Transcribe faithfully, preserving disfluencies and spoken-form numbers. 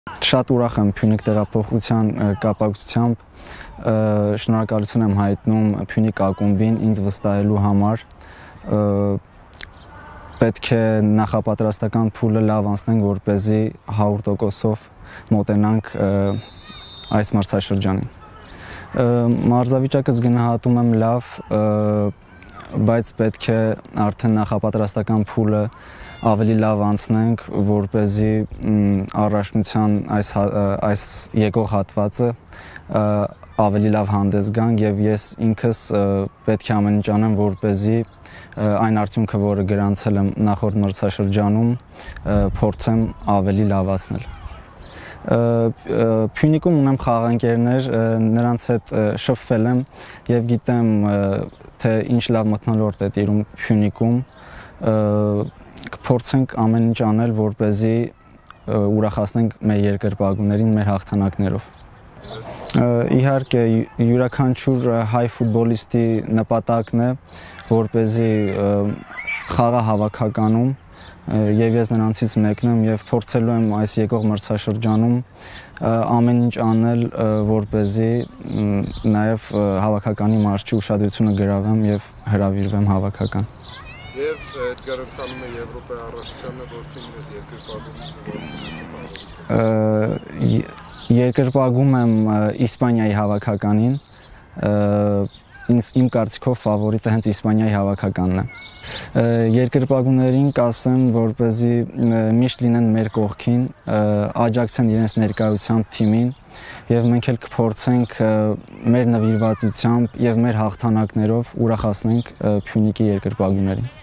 Շատ ուրախ եմ Փյունիկ տեղափոխության կապակցությամբ, շնորհակալություն եմ հայտնում Փյունիկ ակումբին ինձ վստահելու համար, պետք է նախապատրաստական փուլը լավ անցնենք, որպեսզի հարյուր տոկոսով մոտենանք այս մրցաշրջանին։ Մարզավիճակը գնահատում եմ լավ, բայց պետք է արդեն նախապատրաստական փուլը ավելի լավ անցնենք, որպեսզի առաջնության այս այս եկող հատվածը ավելի լավ հանդես գանք եւ ես ինքս պետք է ամեն ինչ անեմ, որպեսզի այն արդյունքը, որը գրանցել եմ նախորդ մրցաշրջանում, փորձեմ ավելի լավացնել։ Փյունիկում ունեմ խաղաղընկերներ, նրանց հետ շփվել եմ եւ գիտեմ, թե ինչ լավ մթնոլորտ է տիրում Փյունիկում, կփորձենք ամեն ինչ անել, որպեսզի ուրախացնենք մեր երկրպագուներին մեր հաղթանակներով։ Իհարկե, յուրաքանչյուր հայ ֆուտբոլիստի նպատակն է, որպեսզի խաղա հավաքականում եւ ես նրանցից մեկն եմ եւ փորձելու եմ այս եկող մրցաշրջանում ամեն ինչ անել, որպեսզի նաեւ հավաքականի մարզչի ուշադրությունը գրավեմ եւ հրավիրվեմ հավաքական։ Եվ Էդգարը է Եվրոպայի առաջությանը, որքին ես երկրպագում Երկրպագում եմ Իսպանիայի հավաքականին, ինձ իմ կարծիքով ֆավորիտը հենց Իսպանիայի հավաքականն է։ Երկրպագուներին կասեմ, որպեսզի միշտ լինեն մեր կողքին, աջակցեն իրենց ներկայությամբ թիմին եւ մենք էլ կփորձենք մեր նվիրվածությամբ եւ մեր հաղթանակներով ուրախացնենք Փյունիկի երկրպագուներին։